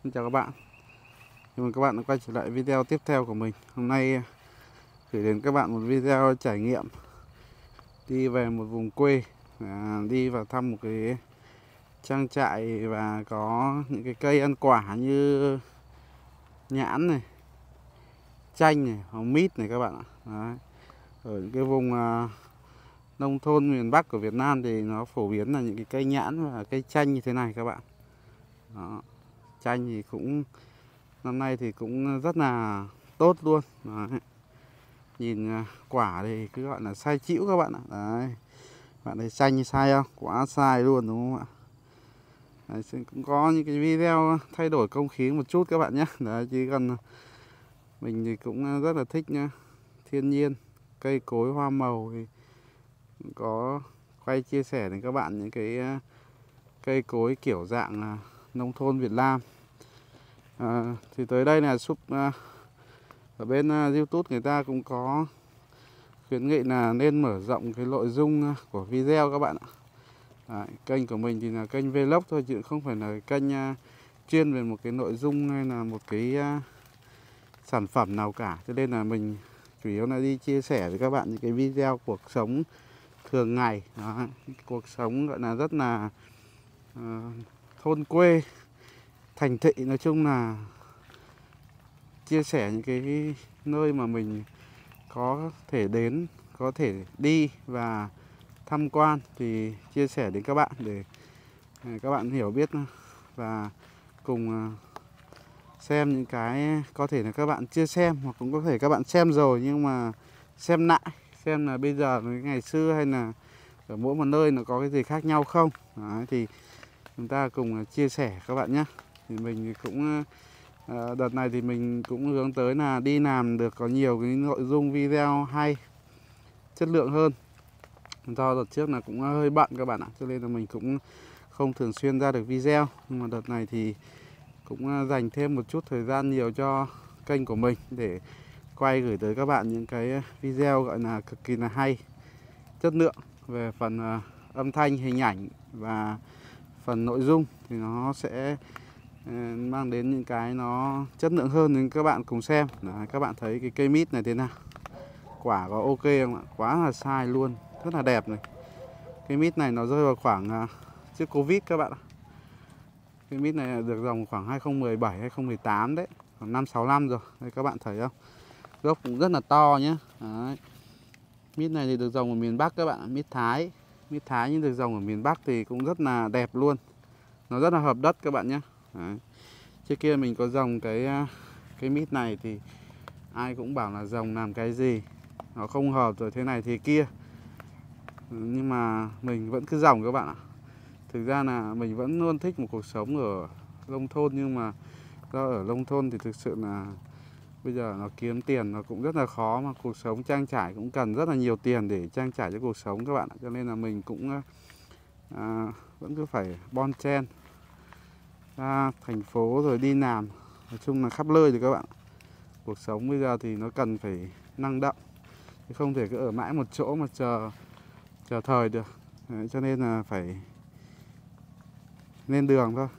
Xin chào các bạn. Chào mừng các bạn đã quay trở lại video tiếp theo của mình. Hôm nay gửi đến các bạn một video trải nghiệm đi về một vùng quê, đi vào thăm một cái trang trại và có những cái cây ăn quả như nhãn này, chanh này, hồng mít này các bạn ạ. Đấy. Ở những cái vùng nông thôn miền Bắc của Việt Nam thì nó phổ biến là những cái cây nhãn và cây chanh như thế này các bạn. Đó. Chanh thì cũng năm nay thì cũng rất là tốt luôn. Đấy. Nhìn quả thì cứ gọi là sai chĩu các bạn ạ. Đấy. Bạn thấy xanh như sai không? Quá sai luôn đúng không ạ? Đấy, cũng có những cái video thay đổi không khí một chút các bạn nhé. Đấy, chứ còn mình thì cũng rất là thích nhá. Thiên nhiên, cây cối, hoa màu thì có quay chia sẻ đến các bạn những cái cây cối kiểu dạng nông thôn Việt Nam. Thì tới đây là ở bên YouTube người ta cũng có khuyến nghị là nên mở rộng cái nội dung của video các bạn ạ. Đấy, kênh của mình thì là kênh vlog thôi chứ không phải là kênh chuyên về một cái nội dung hay là một cái sản phẩm nào cả. Cho nên là mình chủ yếu là đi chia sẻ với các bạn những cái video cuộc sống thường ngày. Đấy, cuộc sống gọi là rất là thôn quê, thành thị, nói chung là chia sẻ những cái nơi mà mình có thể đến, có thể đi và tham quan thì chia sẻ đến các bạn để các bạn hiểu biết và cùng xem những cái có thể là các bạn chưa xem, hoặc cũng có thể các bạn xem rồi nhưng mà xem lại, xem là bây giờ với ngày xưa hay là ở mỗi một nơi nó có cái gì khác nhau không. Đấy, thì chúng ta cùng chia sẻ các bạn nhé. Thì mình cũng đợt này thì mình cũng hướng tới là đi làm được có nhiều cái nội dung video hay, chất lượng hơn. Do đợt trước là cũng hơi bận các bạn ạ, cho nên là mình cũng không thường xuyên ra được video. Nhưng mà đợt này thì cũng dành thêm một chút thời gian nhiều cho kênh của mình để quay gửi tới các bạn những cái video gọi là cực kỳ là hay, chất lượng về phần âm thanh, hình ảnh và phần nội dung thì nó sẽ mang đến những cái nó chất lượng hơn đến các bạn cùng xem. Đấy, các bạn thấy cái cây mít này thế nào, quả có ok không ạ? Quá là sai luôn, rất là đẹp này. Cây mít này nó rơi vào khoảng trước Covid các bạn ạ. Cây mít này được dòng khoảng 2017 2018 đấy, khoảng 5-6 năm rồi. Đây các bạn thấy không, gốc cũng rất là to nhé. Đấy. Mít này thì được dòng ở miền Bắc các bạn, mít Thái. Mít Thái nhưng được dòng ở miền Bắc thì cũng rất là đẹp luôn, nó rất là hợp đất các bạn nhé. Đấy. Trước kia mình có dòng cái mít này thì ai cũng bảo là dòng làm cái gì nó không hợp rồi thế này thế kia, nhưng mà mình vẫn cứ dòng các bạn ạ. Thực ra là mình vẫn luôn thích một cuộc sống ở nông thôn, nhưng mà do ở nông thôn thì thực sự là bây giờ nó kiếm tiền nó cũng rất là khó, mà cuộc sống trang trải cũng cần rất là nhiều tiền để trang trải cho cuộc sống các bạn ạ. Cho nên là mình cũng vẫn cứ phải bon chen ra thành phố rồi đi làm, nói chung là khắp nơi rồi các bạn. Cuộc sống bây giờ thì nó cần phải năng động, chứ không thể cứ ở mãi một chỗ mà chờ thời được. Đấy, cho nên là phải lên đường thôi.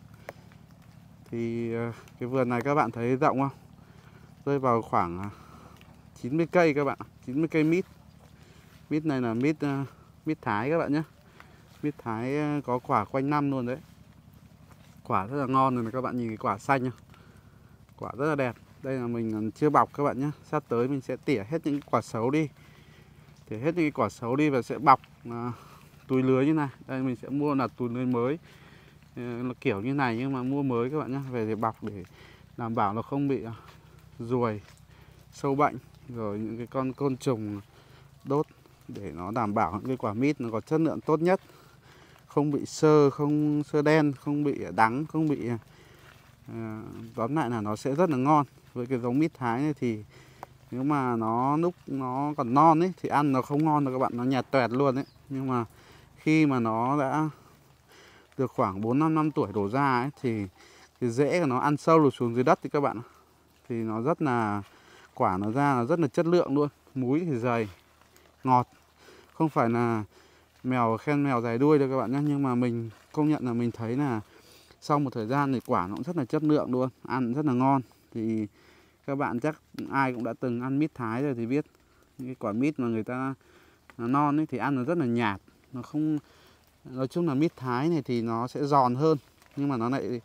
Thì cái vườn này các bạn thấy rộng không? Rơi vào khoảng 90 cây các bạn, 90 cây mít. Mít này là mít Thái các bạn nhé. Mít Thái có quả quanh năm luôn đấy. Quả rất là ngon rồi này các bạn, nhìn cái quả xanh nhá. Quả rất là đẹp. Đây là mình chưa bọc các bạn nhé. Sắp tới mình sẽ tỉa hết những quả xấu đi. Tỉa hết những quả xấu đi và sẽ bọc túi lưới như này. Đây mình sẽ mua là túi lưới mới, nó kiểu như này nhưng mà mua mới các bạn nhé. Về để bọc để đảm bảo nó không bị ruồi, sâu bệnh, rồi những cái con côn trùng đốt, để nó đảm bảo những cái quả mít nó có chất lượng tốt nhất, không bị không sơ đen, không bị đắng, không bị tóm lại là nó sẽ rất là ngon. Với cái giống mít Thái này thì nếu mà lúc nó còn non ấy thì ăn nó không ngon đâu các bạn, nó nhạt toẹt luôn ấy. Nhưng mà khi mà nó đã được khoảng 4-5 năm tuổi đổ ra ấy thì cái rễ của nó ăn sâu được xuống dưới đất thì các bạn, thì nó rất là, quả nó ra là rất là chất lượng luôn. Múi thì dày, ngọt, không phải là mèo khen mèo dài đuôi đâu các bạn nhé. Nhưng mà mình công nhận là mình thấy là sau một thời gian thì quả nó cũng rất là chất lượng luôn, ăn rất là ngon. Thì các bạn chắc ai cũng đã từng ăn mít Thái rồi thì biết những cái quả mít mà người ta nó non ấy thì ăn nó rất là nhạt, nó không, nói chung là mít Thái này thì nó sẽ giòn hơn, nhưng mà nó lại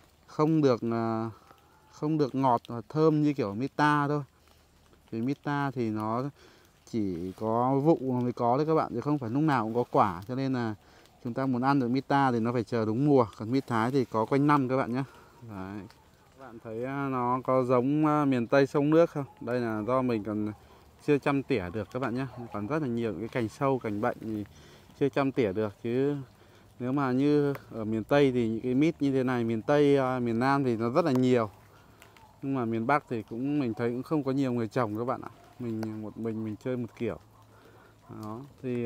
không được ngọt và thơm như kiểu mít ta thôi. Vì mít ta thì nó chỉ có vụ mới có đấy các bạn, chứ không phải lúc nào cũng có quả, cho nên là chúng ta muốn ăn được mít ta thì nó phải chờ đúng mùa, còn mít Thái thì có quanh năm các bạn nhé. Đấy. Các bạn thấy nó có giống miền Tây sông nước không? Đây là do mình còn chưa chăm tỉa được các bạn nhé, còn rất là nhiều cái cành sâu, cành bệnh thì chưa chăm tỉa được, chứ nếu mà như ở miền Tây thì những cái mít như thế này, miền Tây, miền Nam thì nó rất là nhiều. Nhưng mà miền Bắc thì mình thấy cũng không có nhiều người trồng các bạn ạ. Mình một mình chơi một kiểu. Đó, thì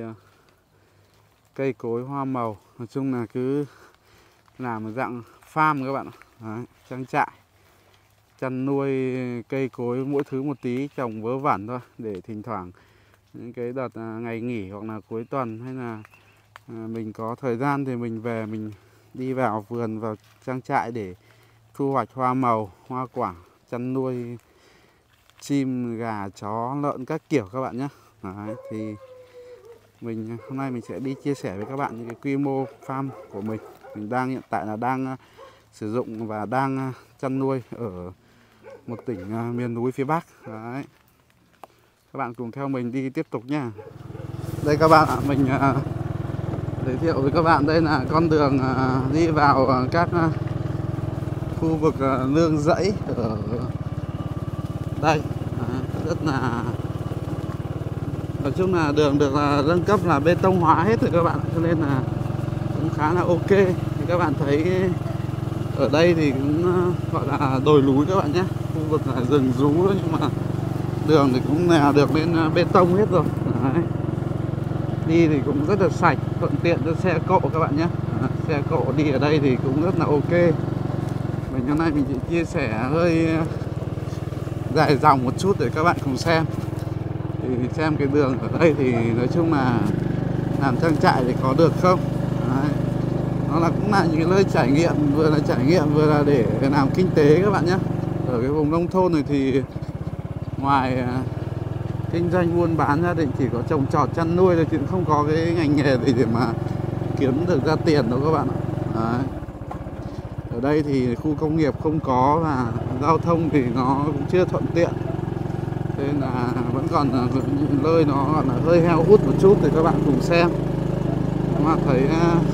cây cối hoa màu, nói chung là cứ làm một dạng farm các bạn ạ. Đấy, trang trại chăn nuôi cây cối mỗi thứ một tí, trồng vớ vẩn thôi, để thỉnh thoảng những cái đợt ngày nghỉ hoặc là cuối tuần hay là mình có thời gian thì mình về mình đi vào vườn, vào trang trại để thu hoạch hoa màu, hoa quả, chăn nuôi chim, gà, chó, lợn các kiểu các bạn nhé. Đấy, thì hôm nay mình sẽ đi chia sẻ với các bạn những cái quy mô farm của mình. Mình hiện tại là đang sử dụng và đang chăn nuôi ở một tỉnh miền núi phía Bắc. Đấy. Các bạn cùng theo mình đi tiếp tục nha. Đây các bạn ạ, mình giới thiệu với các bạn, đây là con đường đi vào các khu vực nương rẫy ở đây. Rất là, nói chung là đường được nâng cấp là bê tông hóa hết rồi các bạn, cho nên là cũng khá là ok. Thì các bạn thấy ở đây thì cũng gọi là đồi núi các bạn nhé, khu vực là rừng rú đó, nhưng mà đường thì cũng là được lên bê tông hết rồi. Đấy. Đi thì cũng rất là sạch, thuận tiện cho xe cộ các bạn nhé. Xe cộ đi ở đây thì cũng rất là ok. Hôm nay mình chỉ chia sẻ hơi dài dòng một chút để các bạn cùng xem. Thì xem cái đường ở đây thì nói chung là làm trang trại thì có được không. Đấy. Nó cũng là những cái nơi trải nghiệm, vừa là trải nghiệm vừa là để làm kinh tế các bạn nhé. Ở cái vùng nông thôn này thì ngoài kinh doanh buôn bán gia đình chỉ có trồng trọt chăn nuôi thôi, chứ không có cái ngành nghề gì để mà kiếm được ra tiền đâu các bạn ạ. Đấy. Ở đây thì khu công nghiệp không có và giao thông thì nó cũng chưa thuận tiện, nên là vẫn còn những nơi nó gọi là hơi heo hút một chút. Thì các bạn cùng xem, nếu mà thấy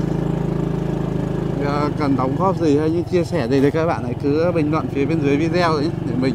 cần đóng góp gì hay như chia sẻ gì thì các bạn hãy cứ bình luận phía bên dưới video đấy, để mình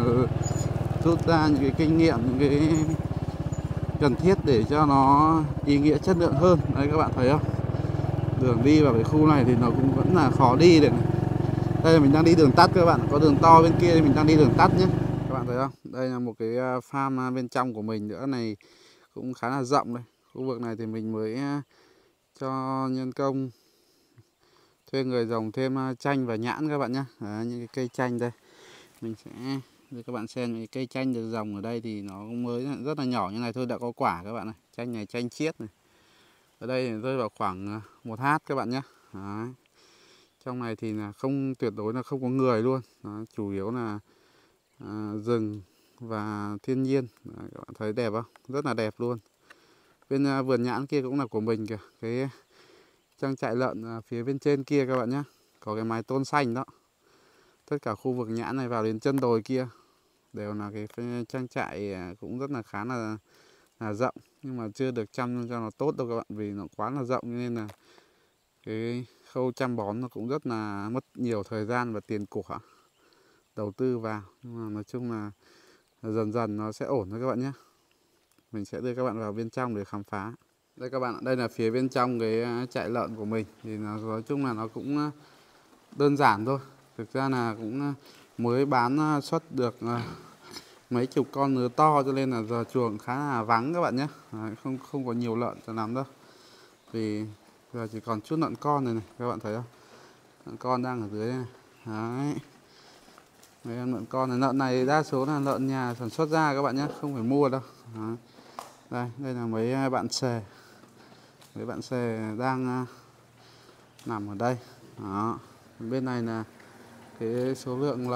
rút ra những cái kinh nghiệm, những cái cần thiết để cho nó ý nghĩa, chất lượng hơn. Đấy, các bạn thấy không, đường đi vào cái khu này thì nó cũng vẫn là khó đi đấy. Đây là mình đang đi đường tắt các bạn, có đường to bên kia thì mình đang đi đường tắt nhé. Các bạn thấy không, đây là một cái farm bên trong của mình nữa này, cũng khá là rộng đây. Khu vực này thì mình mới cho nhân công thuê người trồng thêm chanh và nhãn các bạn nhé. Đấy, những cái cây chanh đây mình sẽ để các bạn xem. Những cái cây chanh được trồng ở đây thì nó cũng mới rất là nhỏ như này thôi, đã có quả các bạn này. Chanh này, chanh chiết này, ở đây rơi vào khoảng 1 hát các bạn nhé. Đấy. Trong này thì là tuyệt đối là không có người luôn. Đó, chủ yếu là rừng và thiên nhiên. Đấy, các bạn thấy đẹp không? Rất là đẹp luôn. Bên vườn nhãn kia cũng là của mình kìa. Cái trang trại lợn phía bên trên kia các bạn nhé, có cái mái tôn xanh đó. Tất cả khu vực nhãn này vào đến chân đồi kia đều là cái trang trại cũng rất là khá là rộng, nhưng mà chưa được chăm cho nó tốt đâu các bạn, vì nó quá là rộng nên là cái khâu chăm bón nó cũng rất là mất nhiều thời gian và tiền của đầu tư vào. Nhưng mà nói chung là dần dần nó sẽ ổn thôi các bạn nhé. Mình sẽ đưa các bạn vào bên trong để khám phá. Đây các bạn ạ, đây là phía bên trong cái trại lợn của mình. Thì nói chung là nó cũng đơn giản thôi. Thực ra là cũng mới bán xuất được mấy chục con nứa to, cho nên là giờ chuồng khá là vắng các bạn nhé. Đấy, không có nhiều lợn cho lắm đâu. Vì giờ chỉ còn chút lợn con này các bạn thấy không? Lợn con đang ở dưới này. Đấy. Mấy em lợn con này, lợn này đa số là lợn nhà sản xuất ra các bạn nhé, không phải mua đâu. Đấy. Đây là mấy bạn xề. Mấy bạn xề đang nằm ở đây. Đó. Bên này là cái số lượng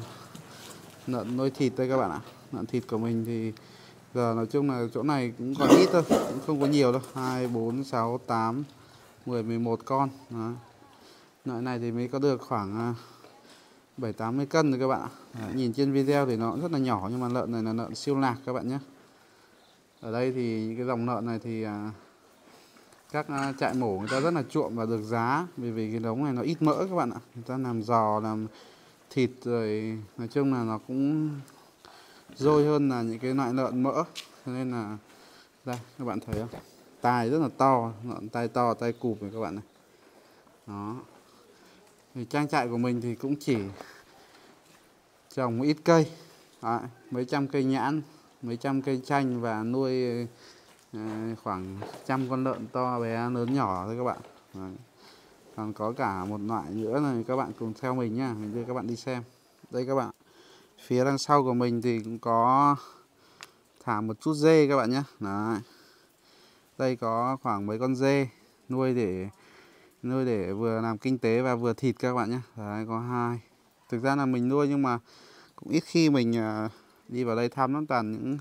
lợn nuôi thịt đây các bạn ạ. Lợn thịt của mình thì giờ nói chung là chỗ này cũng còn ít thôi, cũng không có nhiều đâu. 2, 4, 6, 8, 10, 11 con. Đó. Loại này thì mới có được khoảng 7-80 cân rồi các bạn ạ. Đấy, nhìn trên video thì nó rất là nhỏ nhưng mà lợn này là lợn siêu nạc các bạn nhé. Ở đây thì cái dòng lợn này thì các trại mổ người ta rất là chuộng và được giá, vì cái đống này nó ít mỡ các bạn ạ. Người ta làm giò, làm thịt rồi nói chung là nó cũng dôi hơn là những cái loại lợn mỡ. Cho nên là đây các bạn thấy không, tai rất là to, lợn tai to, tai cụp này các bạn này. Đó. Thì trang trại của mình thì cũng chỉ trồng ít cây. Đấy, mấy trăm cây nhãn, mấy trăm cây chanh và nuôi khoảng 100 con lợn to bé lớn nhỏ thôi các bạn. Đấy. Còn có cả một loại nữa này, các bạn cùng theo mình nhá, mình đưa các bạn đi xem. Đây các bạn, phía đằng sau của mình thì cũng có thả một chút dê các bạn nhé. Đấy. Đây có khoảng mấy con dê nuôi để vừa làm kinh tế và vừa thịt các bạn nhé. Đấy, có 2. Thực ra là mình nuôi nhưng mà cũng ít khi mình đi vào đây thăm lắm, toàn những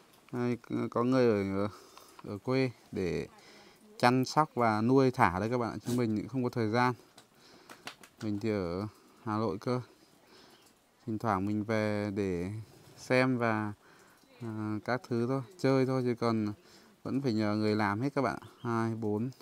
có người ở quê để chăm sóc và nuôi thả đấy các bạn. Chứ mình cũng không có thời gian. Mình thì ở Hà Nội cơ. Thỉnh thoảng mình về để xem và các thứ thôi, chơi thôi, chứ còn vẫn phải nhờ người làm hết các bạn. 2, 4,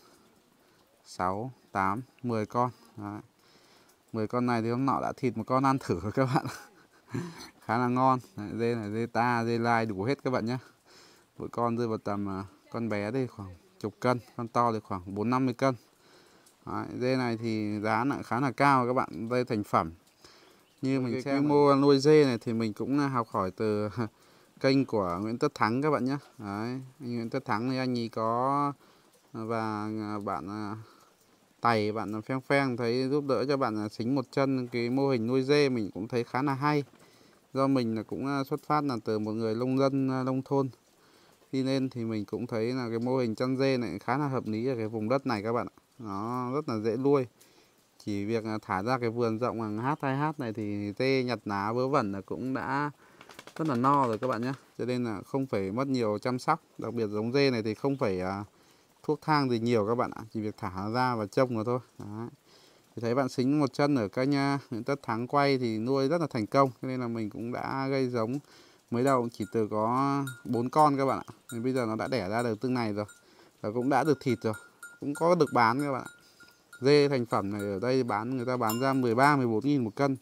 6, 8, 10 con. Đấy. 10 con này thì hôm nọ đã thịt một con ăn thử rồi các bạn. Khá là ngon. Đấy, dê này, dê ta, dê lai đủ hết các bạn nhé. Mỗi con rơi vào tầm con bé đây khoảng chục cân, con to thì khoảng 4-50 cân. Đấy, dê này thì giá lại khá là cao các bạn, dê thành phẩm. Như mình xem quy mô nuôi dê này thì mình cũng học hỏi từ kênh của Nguyễn Tất Thắng các bạn nhé. Đấy, anh Nguyễn Tất Thắng thì anh ấy có và bạn Tày, bạn Pheng Pheng thấy giúp đỡ cho bạn Xính một chân cái mô hình nuôi dê, mình cũng thấy khá là hay. Do mình là cũng xuất phát là từ một người nông dân nông thôn, khi nên thì mình cũng thấy là cái mô hình chăn dê này khá là hợp lý ở cái vùng đất này các bạn ạ. Nó rất là dễ nuôi. Chỉ việc thả ra cái vườn rộng hàng H2H này thì dê nhặt lá vớ vẩn là cũng đã rất là no rồi các bạn nhé. Cho nên là không phải mất nhiều chăm sóc. Đặc biệt giống dê này thì không phải thuốc thang gì nhiều các bạn ạ. Chỉ việc thả ra và trông rồi thôi. Đấy. Thì thấy bạn Xính một chân ở kênh Nguyễn Tất Thắng quay thì nuôi rất là thành công. Cho nên là mình cũng đã gây giống. Mới đầu chỉ từ có 4 con các bạn ạ. Thì bây giờ nó đã đẻ ra được từng này rồi. Và cũng đã được thịt rồi. Cũng có được bán các bạn ạ. Dê thành phẩm này ở đây người ta bán ra 13-14 nghìn một cân.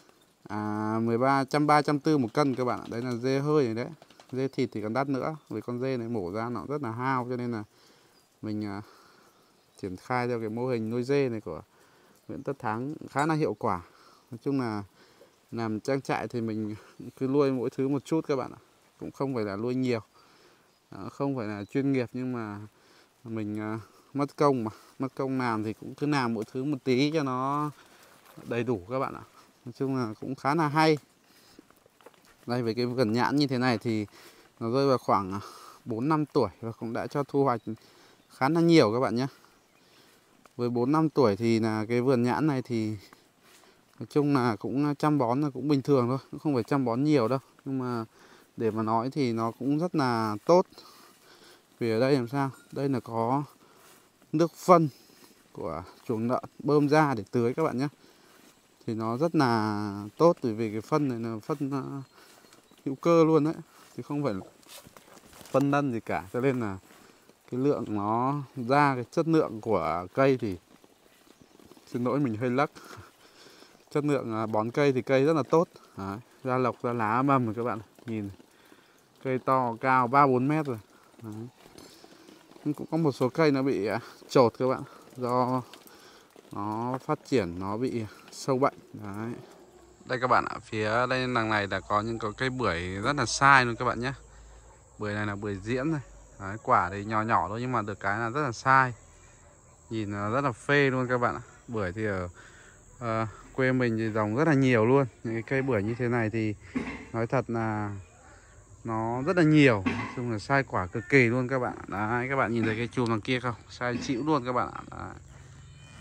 13, 130, 140 một cân các bạn ạ. Đấy là dê hơi này đấy. Dê thịt thì còn đắt nữa. Vì con dê này mổ ra nó rất là hao. Cho nên là mình triển khai theo cái mô hình nuôi dê này của Nguyễn Tất Thắng khá là hiệu quả. Nói chung là làm trang trại thì mình cứ nuôi mỗi thứ một chút các bạn ạ. Cũng không phải là nuôi nhiều. Không phải là chuyên nghiệp nhưng mà mình mất công mà. Mất công làm thì cũng cứ làm mỗi thứ một tí cho nó đầy đủ các bạn ạ. Nói chung là cũng khá là hay. Đây với cái vườn nhãn như thế này thì nó rơi vào khoảng 4-5 tuổi và cũng đã cho thu hoạch khá là nhiều các bạn nhé. Với 4-5 tuổi thì là cái vườn nhãn này thì nói chung là cũng chăm bón là cũng bình thường thôi, cũng không phải chăm bón nhiều đâu. Nhưng mà để mà nói thì nó cũng rất là tốt. Vì ở đây làm sao? Đây là có nước phân của chuồng lợn bơm ra để tưới các bạn nhé. Thì nó rất là tốt, vì cái phân này là phân hữu cơ luôn đấy, chứ không phải phân lân gì cả. Cho nên là cái lượng nó ra cái chất lượng của cây thì xin lỗi mình hơi lắc. Chất lượng bón cây thì cây rất là tốt. Đấy, ra lộc ra lá mầm rồi các bạn nhìn, cây to cao 3-4 mét rồi. Đấy. Nhưng cũng có một số cây nó bị chột các bạn, do nó phát triển nó bị sâu bệnh. Đấy. Đây các bạn ạ, phía đây đằng này là có những cây bưởi rất là sai luôn các bạn nhé. Bưởi này là bưởi diễn này. Đấy, quả thì nhỏ nhỏ thôi nhưng mà được cái là rất là sai. Nhìn rất là phê luôn các bạn ạ. Bưởi thì ở quê mình thì trồng rất là nhiều luôn. Những cái cây bưởi như thế này thì nói thật là nó rất là nhiều. Nói chung là sai quả cực kỳ luôn các bạn. Đấy, các bạn nhìn thấy cái chùm đằng kia không? Sai chịu luôn các bạn ạ. Đấy.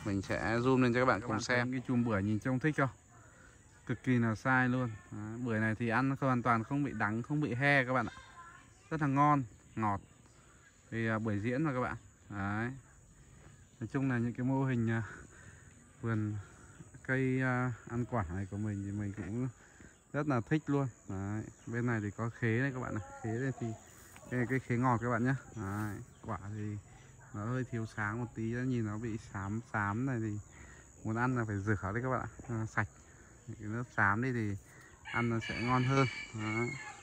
mình sẽ zoom lên cho các bạn cùng xem. Cái chùm bưởi nhìn trông thích không? Cực kỳ là sai luôn. Đấy, bưởi này thì ăn hoàn toàn không bị đắng, không bị he các bạn ạ. Rất là ngon, ngọt. Thì bưởi diễn mà các bạn. Đấy. Nói chung là những cái mô hình vườn cây ăn quả này của mình thì mình cũng rất là thích luôn. Đấy. Bên này thì có khế này các bạn này. Khế này thì cái khế ngọt các bạn nhé. Đấy. Quả thì nó hơi thiếu sáng một tí, nhìn nó bị xám xám này thì muốn ăn là phải rửa đấy các bạn ạ. Sạch cái lớp xám đi thì ăn nó sẽ ngon hơn. Đó.